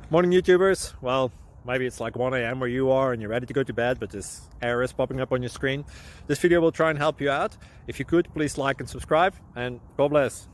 Morning YouTubers. Well, maybe it's like 1 a.m. where you are and you're ready to go to bed, but this error is popping up on your screen. This video will try and help you out. If you could, please like and subscribe, and God bless.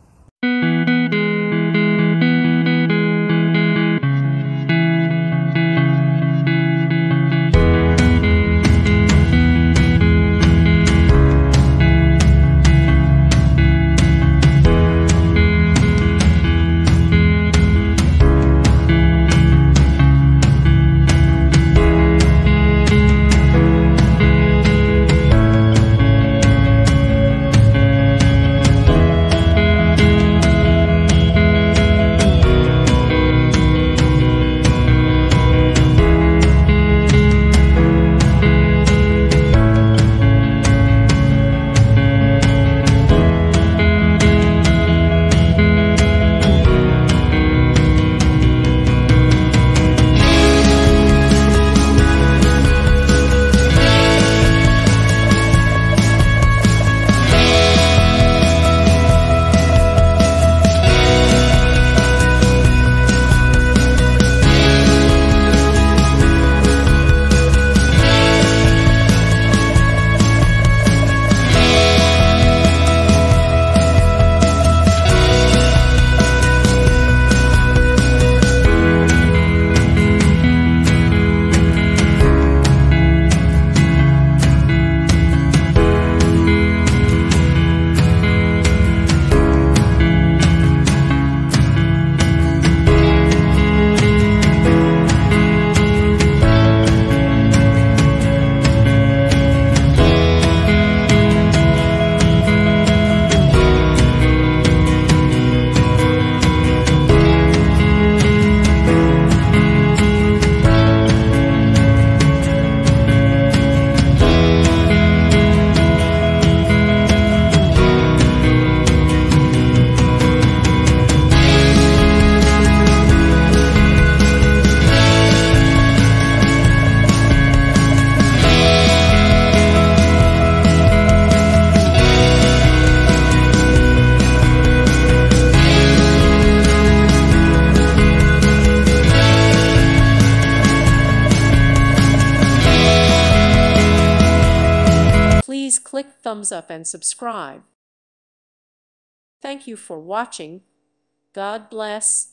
Please click thumbs up and subscribe. Thank you for watching. God bless.